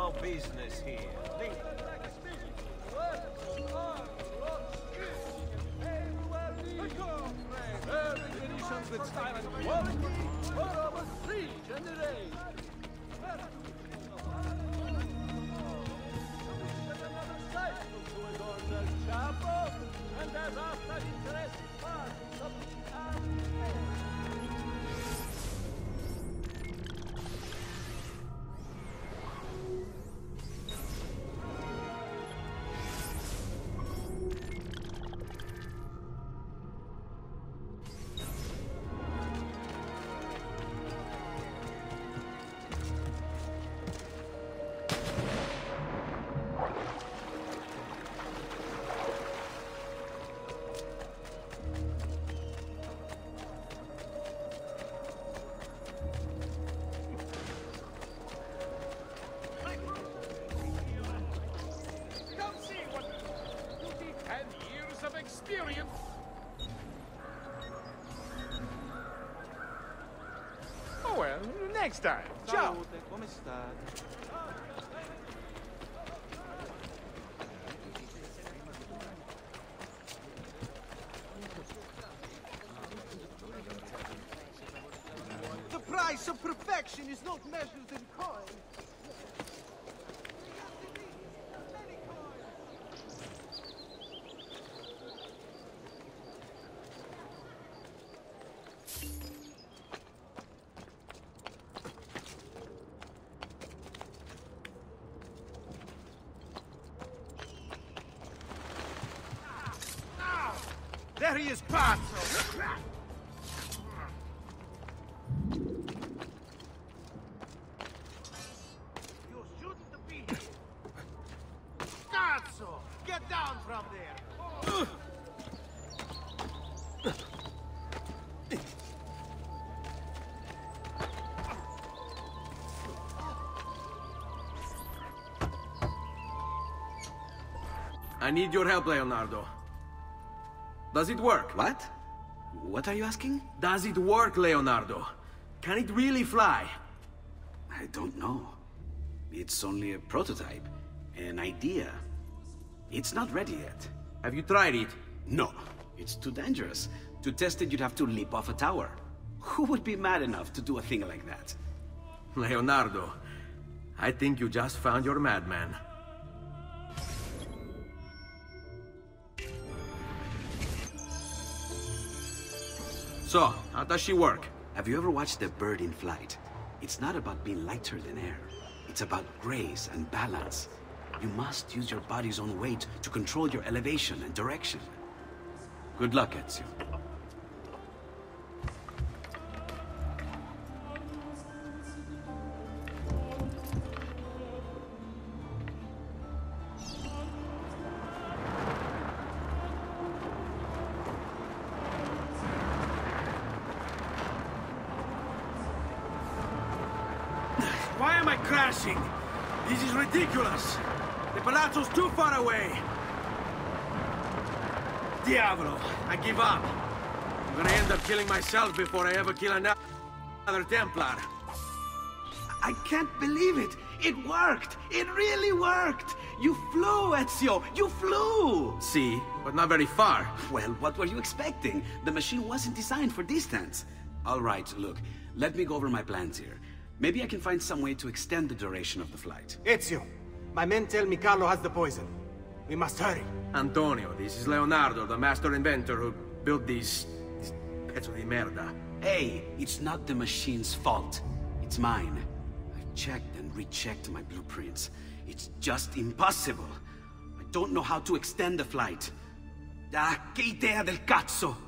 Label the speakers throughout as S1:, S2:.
S1: no business here. With style and quality, for our three generations. And as after interesting parties of experience. Oh well, next time. Ciao.
S2: Salute, come state?
S1: The price of perfection is not measured in coin. There he is, Pazzo! You shouldn't be here. Cazzo! Get down from there!
S3: I need your help, Leonardo. Does it work?
S4: What? What are you asking?
S3: Does it work, Leonardo? Can it really fly?
S4: I don't know. It's only a prototype, an idea. It's not ready yet.
S3: Have you tried it?
S4: No, it's too dangerous. To test it, you'd have to leap off a tower. Who would be mad enough to do a thing like that?
S3: Leonardo, I think you just found your madman. So, how does she work?
S4: Have you ever watched a bird in flight? It's not about being lighter than air. It's about grace and balance. You must use your body's own weight to control your elevation and direction. Good luck, Ezio.
S3: Why am I crashing? This is ridiculous. The palazzo's too far away. Diavolo, I give up. I'm gonna end up killing myself before I ever kill another Templar.
S4: I can't believe it! It worked! It really worked! You flew, Ezio! You flew!
S3: See, but not very far.
S4: Well, what were you expecting? The machine wasn't designed for distance. All right, look, let me go over my plans here. Maybe I can find some way to extend the duration of the flight.
S5: Ezio, my men tell me Carlo has the poison. We must hurry.
S3: Antonio, this is Leonardo, the master inventor who built these pezzo di merda.
S4: Hey, it's not the machine's fault. It's mine. I've checked and rechecked my blueprints. It's just impossible. I don't know how to extend the flight. Ah, che idea del cazzo!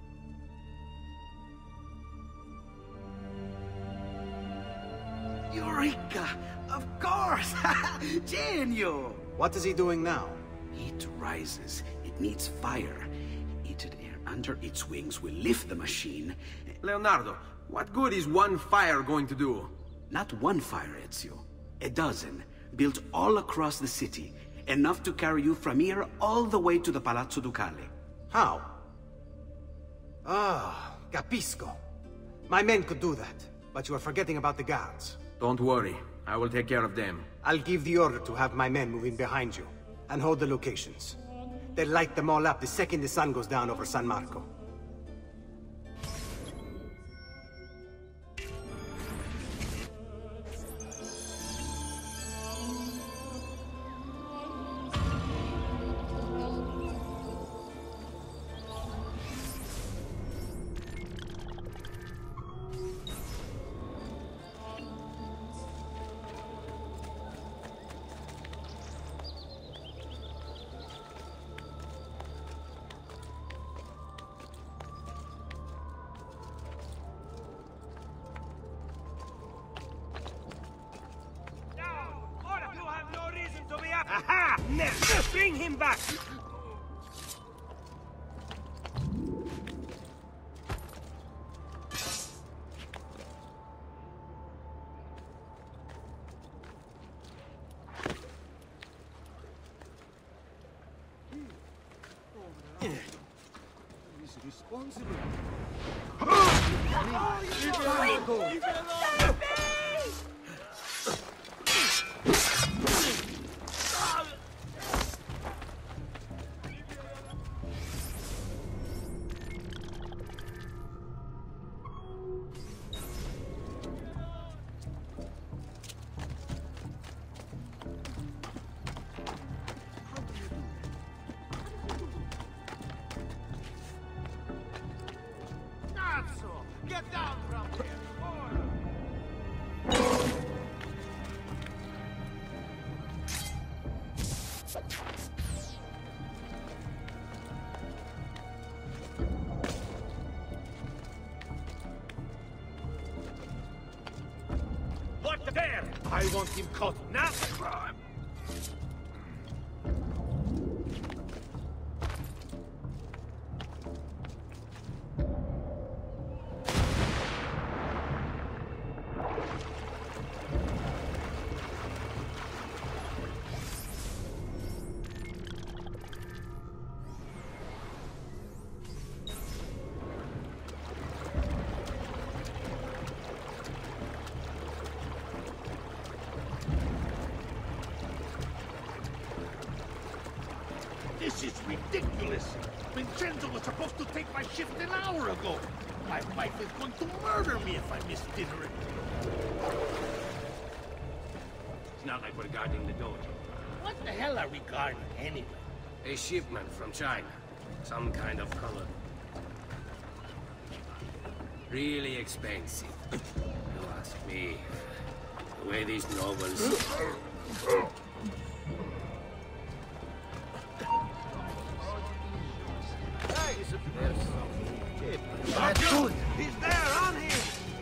S4: Eureka! Of course! Genio!
S5: What is he doing now?
S4: It rises. It needs fire. Heated air under its wings will lift the machine.
S3: Leonardo, what good is one fire going to do?
S4: Not one fire, Ezio. A dozen, built all across the city. Enough to carry you from here all the way to the Palazzo Ducale.
S5: How? Ah, capisco. My men could do that, but you are forgetting about the guards.
S3: Don't worry. I will take care of them.
S5: I'll give the order to have my men move in behind you, and hold the locations. They'll light them all up the second the sun goes down over San Marco.
S2: Aha! Next! Bring him back!
S1: He's responsible. Get down from here!
S2: What the hell? I want him caught now! This is ridiculous! Vincenzo was supposed to take my shift an hour ago! My wife is going to murder me if I miss dinner. It's not like we're guarding the dojo. What the hell are we guarding anyway?
S3: A shipment from China. Some kind of color. Really expensive. You ask me. The way these nobles...
S1: He's there, on him!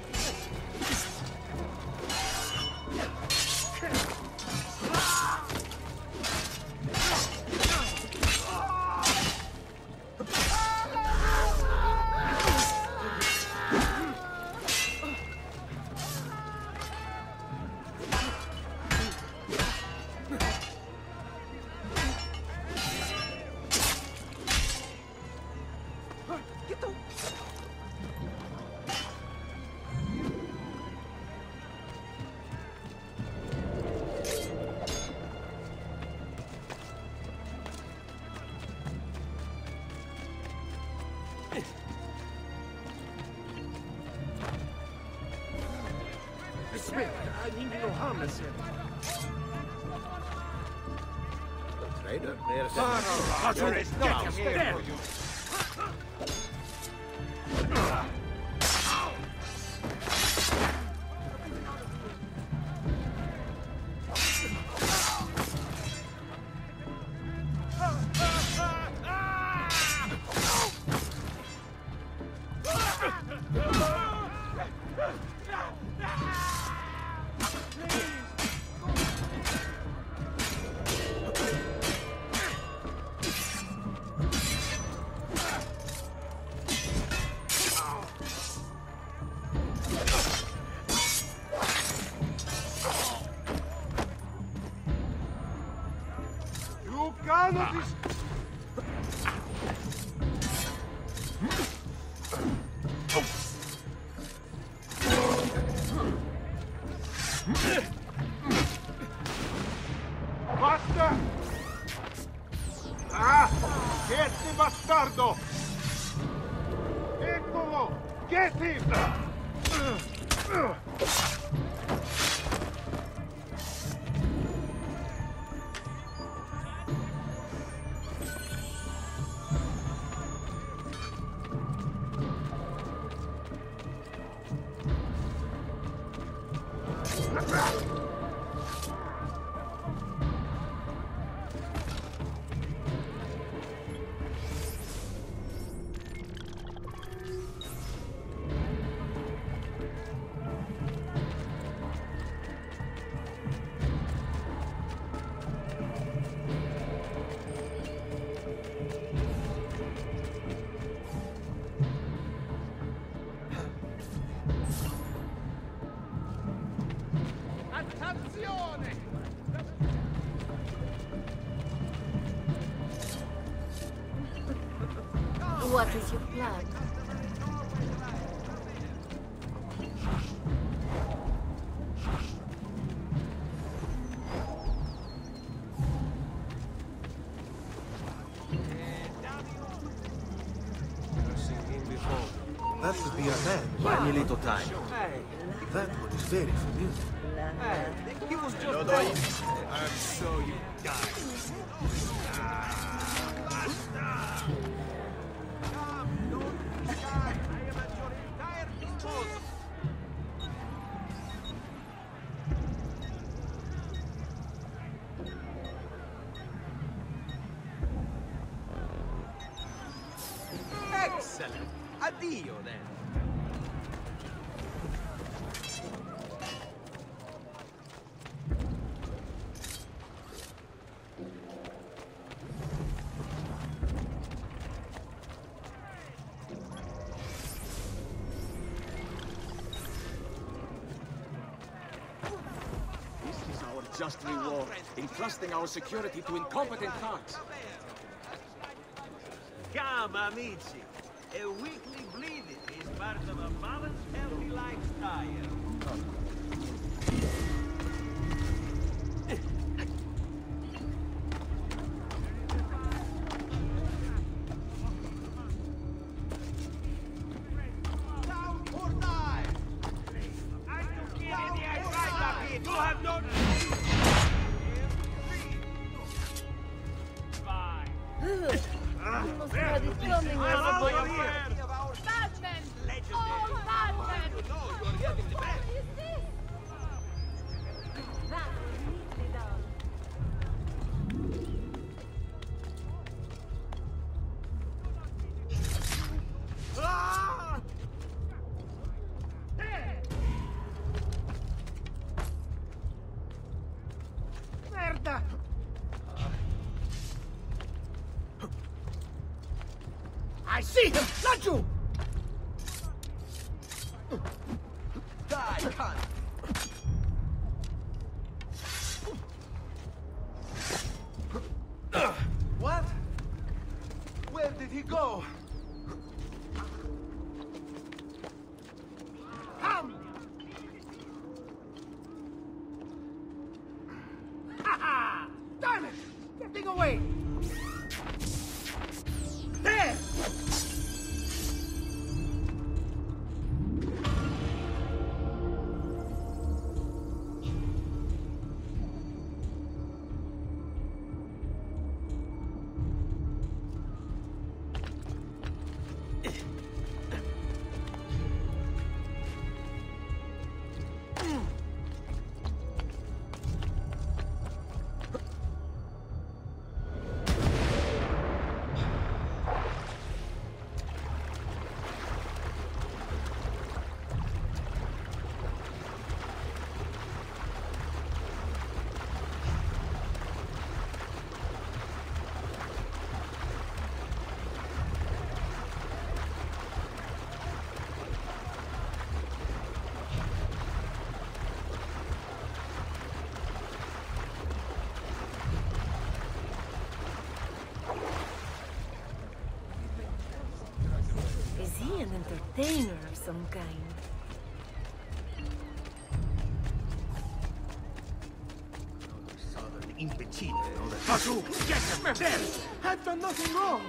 S2: Smith, I mean no harm, monsieur.
S1: The trader? There's
S2: Arthur, get us there! Basta! Ah! Get bastardo! Eccolo! Get him!
S6: What is your plan?
S7: That should be a man.
S5: Buy me little time.
S7: That one is very familiar.
S5: He was just
S3: I'm so you die.
S5: Excellent. Addio, then.
S8: This is our just reward, entrusting our security to incompetent thugs.
S1: Come, amici. A weekly bleeding is part of a balanced, healthy lifestyle. Down or die! You have no...
S6: Almost had it coming.
S1: Batman! Oh, Batman! No, you're getting the best.
S6: What is this? That was neatly done.
S1: Ah! Merda! I see him! Not you! Die, cunt! What? Where did he go? Come! Ha ha! Damn it! Getting away! There!
S6: Is he an entertainer of some kind?
S2: imbecile. Pasu, get him! There! I've done nothing wrong!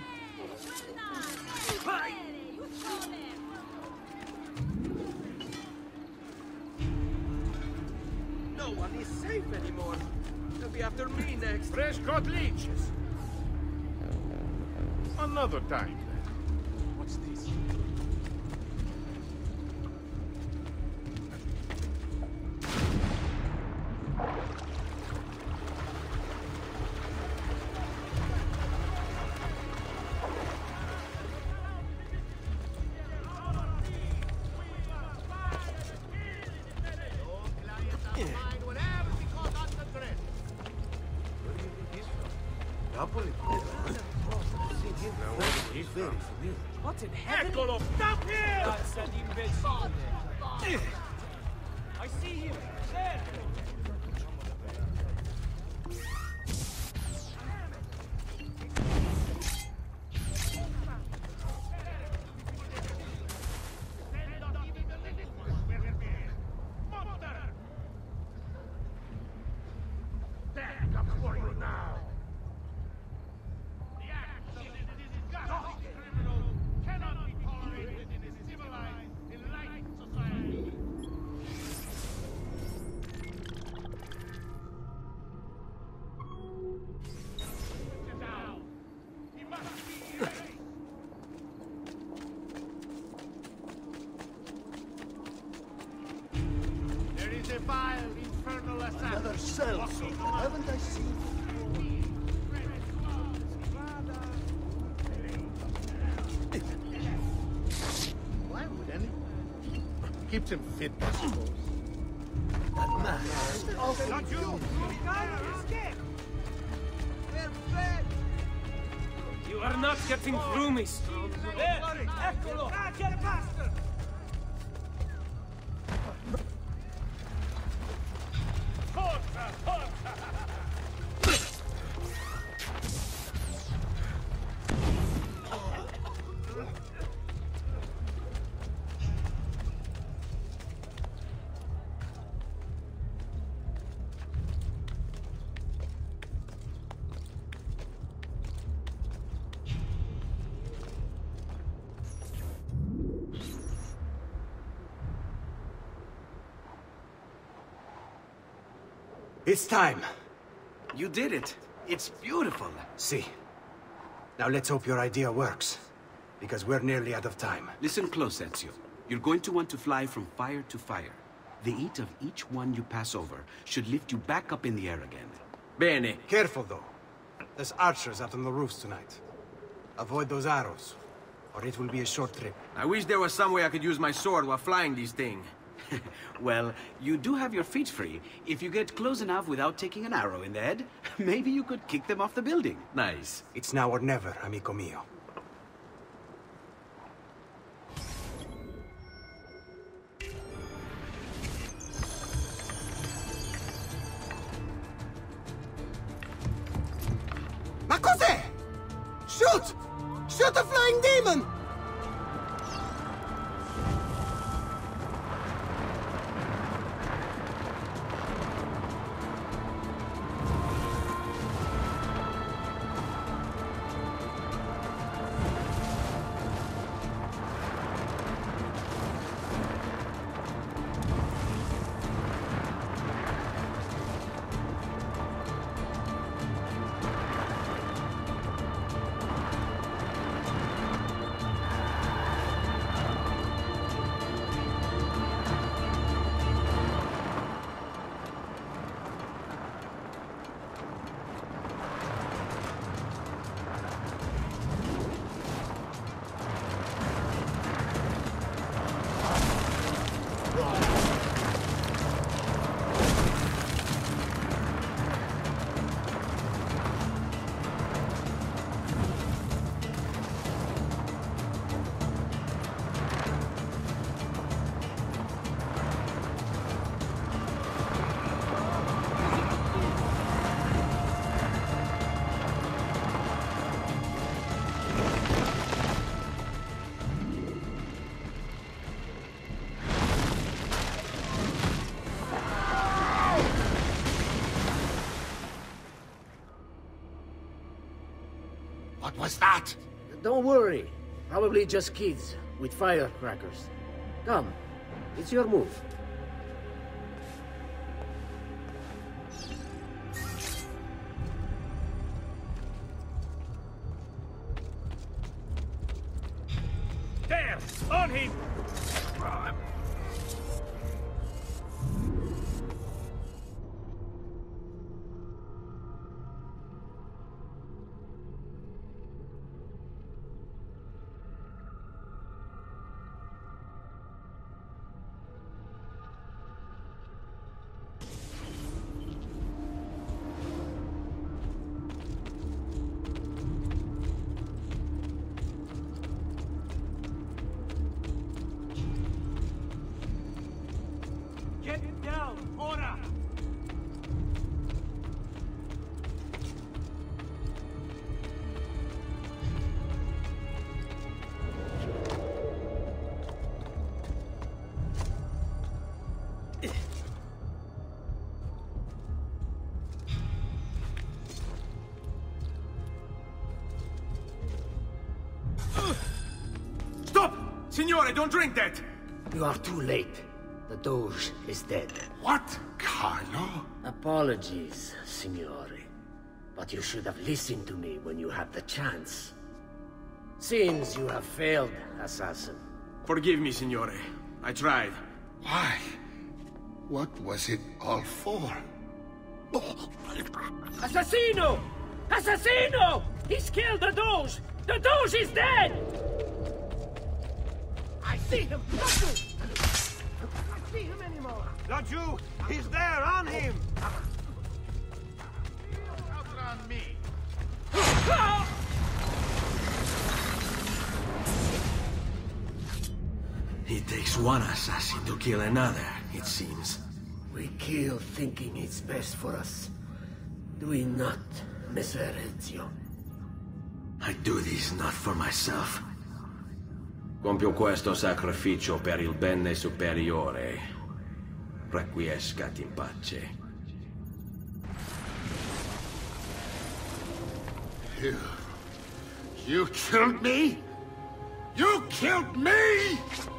S3: No one is safe anymore. They'll be after me next.
S2: Fresh cut leeches. Another time, then.
S8: What's this?
S7: Napoli? He's very familiar.
S8: What in heaven?
S2: Eccolo! Stop here!
S8: That's an imbecile. I see him. There.
S2: There is a vile, infernal assassin.
S7: Another sellsword. Haven't I seen?
S2: Why would any? Keeps him fit, I suppose.
S7: That man.
S2: Not you!
S8: You are not getting through me, Strong. There. Eccolo.
S2: Forza! Forza!
S5: It's time.
S4: You did it. It's beautiful.
S5: See. Now let's hope your idea works. Because we're nearly out of time.
S4: Listen close, Ezio. You're going to want to fly from fire to fire. The heat of each one you pass over should lift you back up in the air again.
S3: Bene.
S5: Careful, though. There's archers out on the roofs tonight. Avoid those arrows, or it will be a short trip.
S3: I wish there was some way I could use my sword while flying these things.
S4: Well, you do have your feet free. If you get close enough without taking an arrow in the head, maybe you could kick them off the building.
S3: Nice.
S5: It's now or never, amico mio. Ma cos'è? Shoot! Shoot a flying demon!
S2: What was that?
S7: Don't worry. Probably just kids with firecrackers. Come, it's your move.
S2: There! On him!
S1: Get down! Ora!
S3: Stop! Signore, don't drink that!
S7: You are too late. The Doge is dead.
S2: What? Carlo?
S7: Apologies, Signore. But you should have listened to me when you had the chance. Seems you have failed, assassin.
S3: Forgive me, Signore. I tried.
S2: Why? What was it all for?
S7: Assassino! Assassino! He's killed the Doge! The Doge is dead!
S2: I see him!
S1: Don't you? He's there, on him!
S2: Outrun me!
S3: It takes one assassin to kill another, it seems.
S7: We kill thinking it's best for us. Do we not, Messer Ezio?
S3: I do this not for myself. Compio questo sacrificio per il bene superiore. Requiescat in pace.
S2: You killed me? You killed me?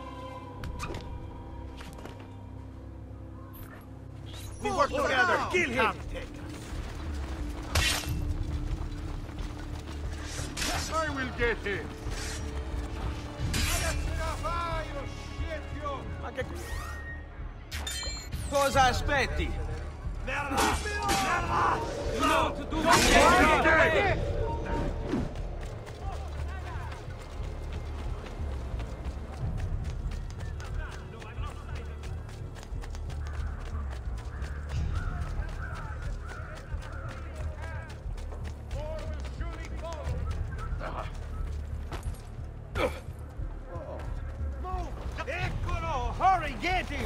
S1: We work together! Kill him!
S2: I will get him.
S1: Ma che... Cosa aspetti? No, to do Eccolo! Hurry, get him!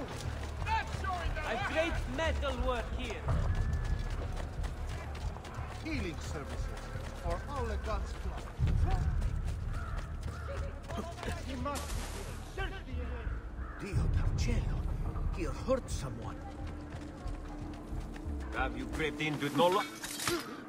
S1: A great metal work here.
S2: Healing services for all the gods' flock. He must search the area.
S7: Dio del cielo! He hurt someone.
S1: Have you crept into Nola?